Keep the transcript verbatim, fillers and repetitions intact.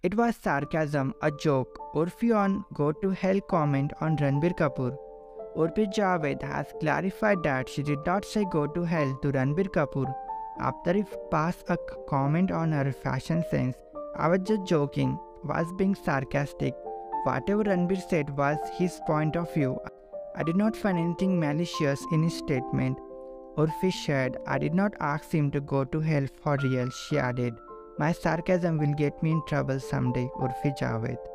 It was sarcasm, a joke. Urfi on go to hell comment on Ranbir Kapoor. Urfi Javed has clarified that she did not say go to hell to Ranbir Kapoor after he passed a comment on her fashion sense. I was just joking, was being sarcastic. Whatever Ranbir said was his point of view. I did not find anything malicious in his statement. Urfi shared, I did not ask him to go to hell for real, she added. My sarcasm will get me in trouble someday, Urfi Javed.